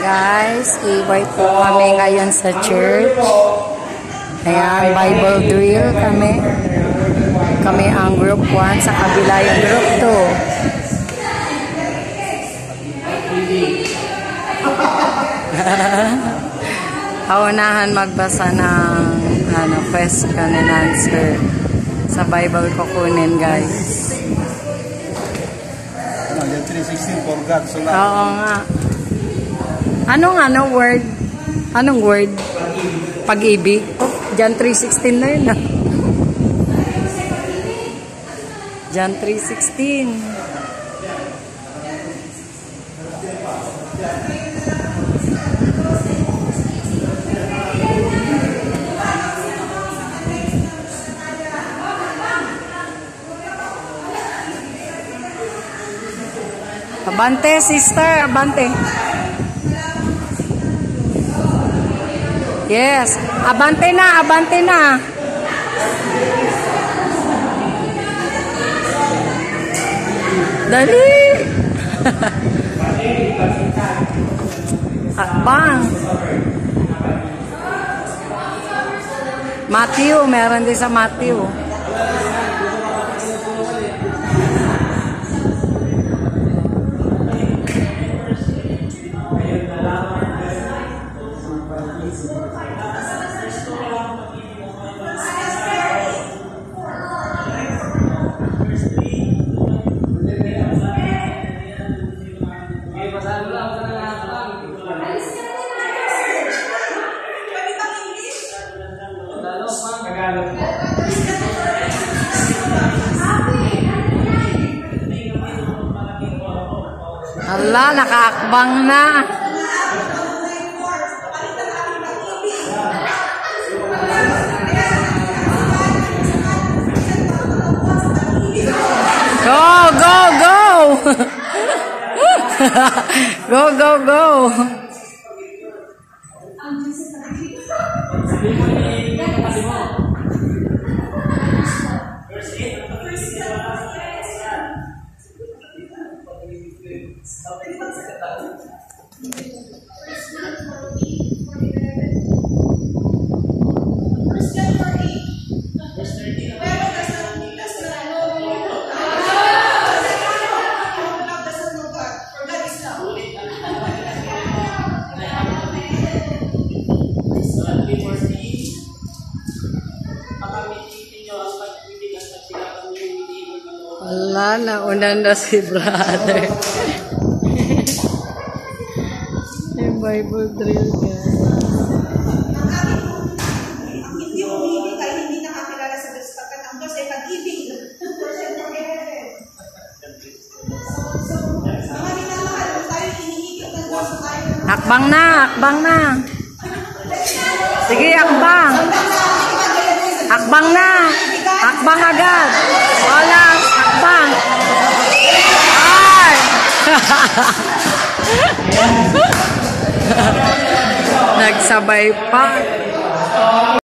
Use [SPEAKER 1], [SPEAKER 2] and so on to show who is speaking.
[SPEAKER 1] Guys, ibay po kami ngayon sa church. Ayan, Bible drill kami. Kami ang group 1, sa kabila yung group 2. Paunahan magbasa ng question and answer sa Bible ko kunin, guys.
[SPEAKER 2] 3:16 for God so long.
[SPEAKER 1] Oo nga. Anong word? Anong word? Pag-ibig. Oh, John 3:16 na yun. John 3:16. Abante, sister. Abante. Yes. Abante na. Abante na. Dali. Akbang. Matthew. Meron din sa Matthew. Hala, nakaakbang na. Go, go, go. Go, go, go. Wala, nauna na si brother. Yung Bible drill ka.
[SPEAKER 3] Ang hindi umibig ay hindi nakakilala sa Diyos pagkat ang Diyos ay pag-ibig. Mga minamahal, kung tayo iniibig ng Diyos, tayo
[SPEAKER 1] Akbang na, akbang na. Sige, akbang. Akbang na. Akbang agad. Wala, akbang. Ay! Nagsabay pa.